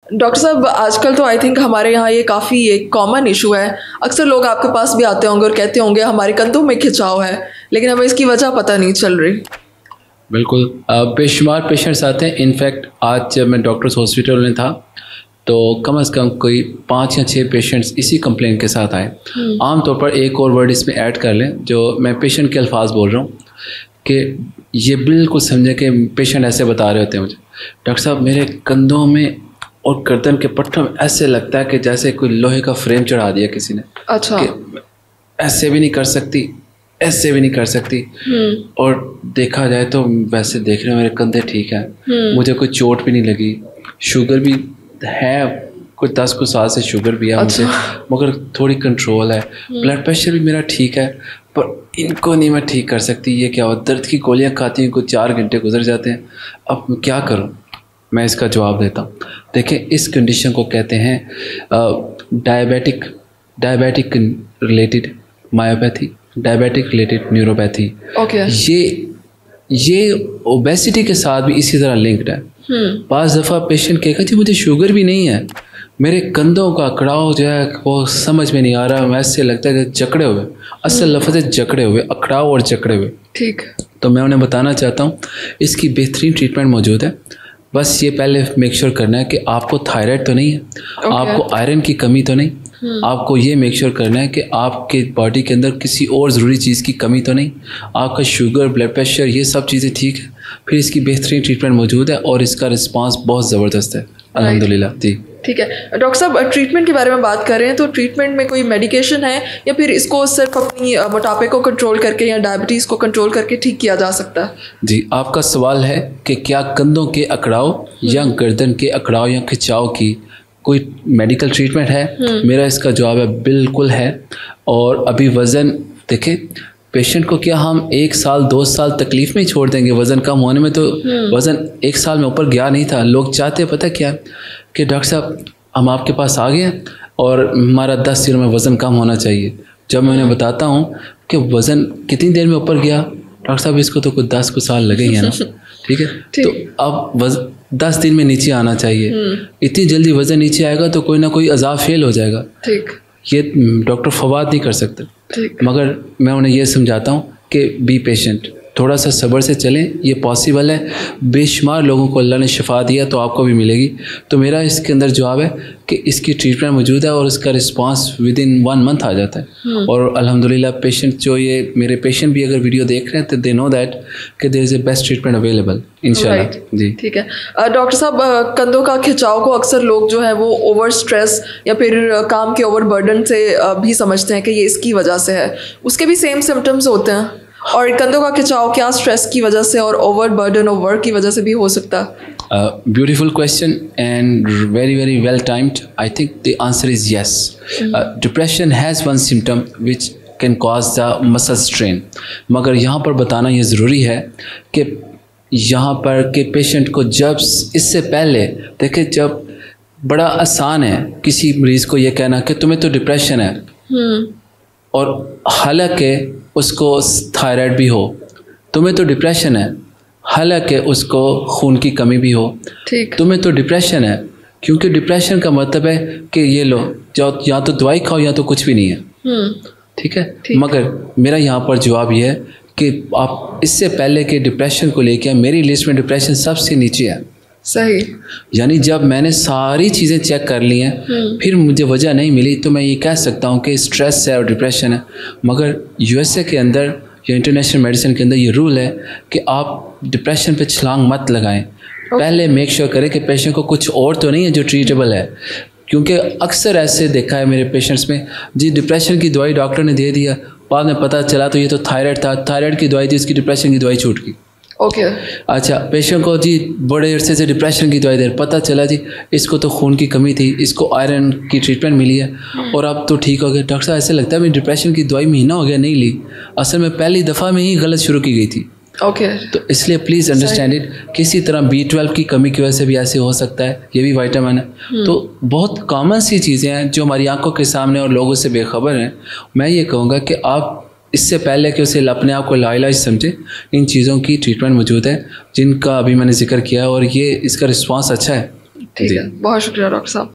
Doctor साहब, आजकल तो आई थिंक हमारे यहाँ ये काफ़ी एक कॉमन इशू है। अक्सर लोग आपके पास भी आते होंगे और कहते होंगे हमारे कंधों में खिंचाव है, लेकिन हमें इसकी वजह पता नहीं चल रही। बिल्कुल, बेशुमार पेशेंट्स आते हैं। इनफैक्ट आज जब मैं डॉक्टर्स हॉस्पिटल में था तो कम से कम कोई 5 या 6 पेशेंट्स इसी कंप्लेन के साथ आए। आमतौर पर एक और वर्ड इसमें ऐड कर लें, जो मैं पेशेंट के अल्फाज बोल रहा हूँ कि ये बिल्कुल समझे कि पेशेंट ऐसे बता रहे होते हैं मुझे, डॉक्टर साहब मेरे कंधों में और गर्दन के पट्टों में ऐसे लगता है कि जैसे कोई लोहे का फ्रेम चढ़ा दिया किसी ने। अच्छा। कि ऐसे भी नहीं कर सकती, ऐसे भी नहीं कर सकती। और देखा जाए तो वैसे देखने में मेरे कंधे ठीक है, मुझे कोई चोट भी नहीं लगी, शुगर भी है, कोई 10 कुछ साल से शुगर भी है। अच्छा। मुझे मगर थोड़ी कंट्रोल है, ब्लड प्रेशर भी मेरा ठीक है, पर इनको नहीं मैं ठीक कर सकती। ये क्या हो, दर्द की गोलियां खाती हैं, कुछ 4 घंटे गुजर जाते हैं, अब मैं क्या करूं? मैं इसका जवाब देता हूँ। देखिए, इस कंडीशन को कहते हैं diabetic related myopathy, diabetic related neuropathy. Okay. ये ओबेसिटी के साथ भी इसी तरह लिंक्ड है। पाँच दफ़ा पेशेंट कहेगा जी मुझे शुगर भी नहीं है, मेरे कंधों का अकड़ाव जो है वो समझ में नहीं आ रहा, ऐसे लगता है कि जकड़े हुए। असल लफ्ज़ है जकड़े हुए, अकड़ाव और जकड़े हुए। ठीक। तो मैं उन्हें बताना चाहता हूँ इसकी बेहतरीन ट्रीटमेंट मौजूद है। बस ये पहले मेक श्योर करना है कि आपको थायराइड तो नहीं है, आपको आयरन की कमी तो नहीं, आपको ये मेक श्योर करना है कि आपके बॉडी के अंदर किसी और ज़रूरी चीज़ की कमी तो नहीं, आपका शुगर, ब्लड प्रेशर, ये सब चीज़ें ठीक है। फिर इसकी बेहतरीन ट्रीटमेंट मौजूद है और इसका रिस्पांस बहुत ज़बरदस्त है अल्हम्दुलिल्लाह। जी ठीक है। डॉक्टर साहब, ट्रीटमेंट के बारे में बात कर रहे हैं, तो ट्रीटमेंट में कोई मेडिकेशन है या फिर इसको सिर्फ अपनी मोटापे को कंट्रोल करके या डायबिटीज़ को कंट्रोल करके ठीक किया जा सकता है? जी, आपका सवाल है कि क्या कंधों के अकड़ाव या गर्दन के अकड़ाव या खिंचाव की कोई मेडिकल ट्रीटमेंट है? मेरा इसका जवाब है बिल्कुल है। और अभी वज़न देखें, पेशेंट को क्या हम 1 साल 2 साल तकलीफ़ में ही छोड़ देंगे? वज़न कम होने में तो वज़न 1 साल में ऊपर गया नहीं था। लोग चाहते पता क्या कि डॉक्टर साहब हम आपके पास आ गए और हमारा 10 दिनों में वज़न कम होना चाहिए। जब मैं उन्हें बताता हूँ कि वज़न कितनी देर में ऊपर गया, डॉक्टर साहब इसको तो कुछ 10 कुछ साल लगे ही है ना। ठीक है, तो अब 10 दिन में नीचे आना चाहिए। इतनी जल्दी वज़न नीचे आएगा तो कोई ना कोई अज़ाब फेल हो जाएगा। ठीक। ये डॉक्टर फवाद नहीं कर सकते। मगर मैं उन्हें ये समझाता हूँ कि बी पेशेंट, थोड़ा सा सब्र से चलें, ये पॉसिबल है। बेशुमार लोगों को अल्लाह ने शिफा दिया तो आपको भी मिलेगी। तो मेरा इसके अंदर जवाब है कि इसकी ट्रीटमेंट मौजूद है और इसका रिस्पांस विद इन 1 मंथ आ जाता है। और अल्हम्दुलिल्लाह पेशेंट जो ये मेरे पेशेंट भी अगर वीडियो देख रहे हैं तो दे नो दैट कि there is a best treatment available इंशाल्लाह। जी ठीक है। डॉक्टर साहब, कंधों का खिंचाव को अक्सर लोग जो है वो ओवर स्ट्रेस या फिर काम के ओवर बर्डन से भी समझते हैं कि ये इसकी वजह से है। उसके भी सेम सिम्टम्स होते हैं? और कंधों का खिंचाव क्या स्ट्रेस की वजह से और ओवर बर्डन और वर्क की वजह से भी हो सकता है? Beautiful question and very very well timed. I think the answer is yes. Depression has one symptom which can cause the muscle strain. मगर यहाँ पर बताना ये ज़रूरी है कि यहाँ पर के पेशेंट को जब इससे पहले देखे, जब बड़ा आसान है किसी मरीज़ को ये कहना कि तुम्हें तो डिप्रेशन है, और हालांकि उसको थायराइड भी हो, तुम्हें तो डिप्रेशन है, हालांकि उसको खून की कमी भी हो, ठीक, तुम्हें तो डिप्रेशन है। क्योंकि डिप्रेशन का मतलब है कि ये लो जाओ, या तो दवाई खाओ या तो कुछ भी नहीं है। ठीक है, मगर मेरा यहाँ पर जवाब ये है कि आप इससे पहले के डिप्रेशन को लेकर, मेरी लिस्ट में डिप्रेशन सबसे नीचे है। सही। यानी जब मैंने सारी चीज़ें चेक कर ली हैं फिर मुझे वजह नहीं मिली तो मैं ये कह सकता हूँ कि स्ट्रेस है और डिप्रेशन है। मगर यूएसए के अंदर या इंटरनेशनल मेडिसिन के अंदर ये रूल है कि आप डिप्रेशन पे छलांग मत लगाएं। पहले मेक श्योर करें कि पेशेंट को कुछ और तो नहीं है जो ट्रीटेबल है। क्योंकि अक्सर ऐसे देखा है मेरे पेशेंट्स में, जी डिप्रेशन की दवाई डॉक्टर ने दे दिया, बाद में पता चला तो ये तो थायराइड था, थायराइड की दवाई थी, इसकी डिप्रेशन की दवाई छूट गई। ओके। अच्छा, पेशेंट को जी बड़े अरसे से डिप्रेशन की दवाई दे, पता चला जी इसको तो खून की कमी थी, इसको आयरन की ट्रीटमेंट मिली है और अब तो ठीक हो गया। डॉक्टर साहब ऐसे लगता है मैं डिप्रेशन की दवाई महीना हो गया नहीं ली, असल में पहली दफ़ा में ही गलत शुरू की गई थी। ओके। तो इसलिए प्लीज़ अंडरस्टैंड इट। किसी तरह B12 की कमी की वजह से भी ऐसे हो सकता है, ये भी विटामिन है। तो बहुत कॉमन सी चीज़ें हैं जो हमारी आंखों के सामने और लोगों से बेखबर हैं। मैं ये कहूँगा कि आप इससे पहले कि उसे अपने आप को लाइलाज समझे, इन चीज़ों की ट्रीटमेंट मौजूद है जिनका अभी मैंने जिक्र किया और ये इसका रिस्पांस अच्छा है। ठीक है, बहुत शुक्रिया डॉक्टर साहब।